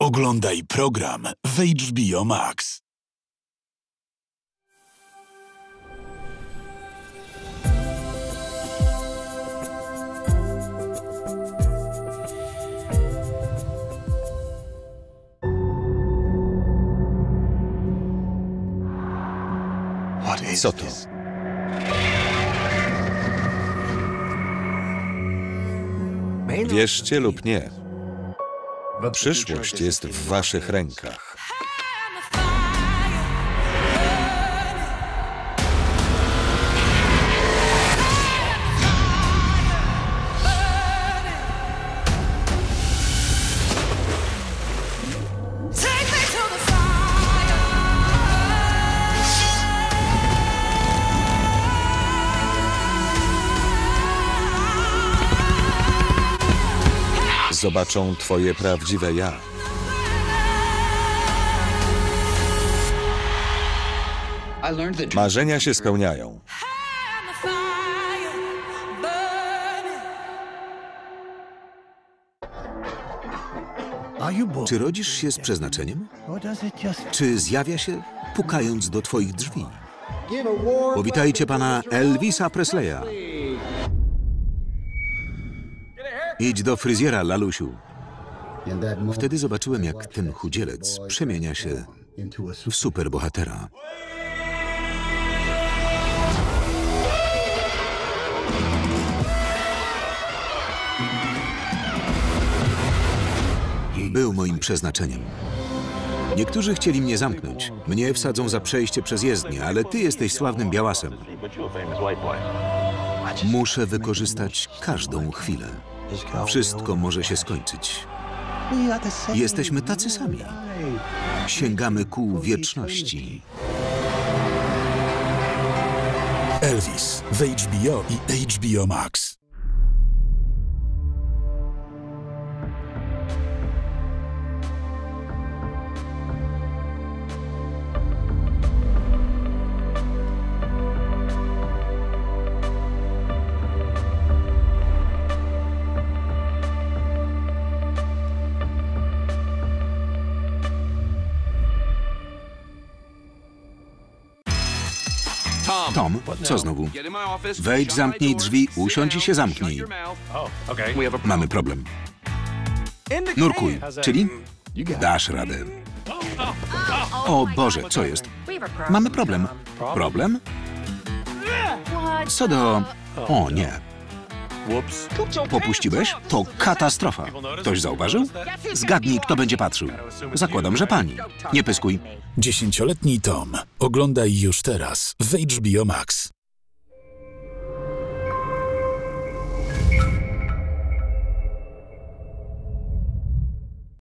Oglądaj program w HBO Max. Co to? Wierzcie lub nie, przyszłość jest w waszych rękach. Zobaczą twoje prawdziwe ja. Marzenia się spełniają. Czy rodzisz się z przeznaczeniem? Czy zjawia się, pukając do twoich drzwi? Powitajcie pana Elvisa Presleya. Idź do fryzjera, lalusiu. Wtedy zobaczyłem, jak ten chudzielec przemienia się w superbohatera. Był moim przeznaczeniem. Niektórzy chcieli mnie zamknąć. Mnie wsadzą za przejście przez jezdnię, ale ty jesteś sławnym białasem. Muszę wykorzystać każdą chwilę. Wszystko może się skończyć. Jesteśmy tacy sami. Sięgamy ku wieczności. Elvis w HBO i HBO Max. Tom, co znowu? Wejdź, zamknij drzwi, usiądź i się zamknij. Mamy problem. Nurkuj, czyli? Dasz radę. O Boże, co jest? Mamy problem. Problem? Co do... O nie. Popuściłeś? To katastrofa. Ktoś zauważył? Zgadnij, kto będzie patrzył. Zakładam, że pani. Nie pyskuj. 10-letni Tom. Oglądaj już teraz w HBO Max.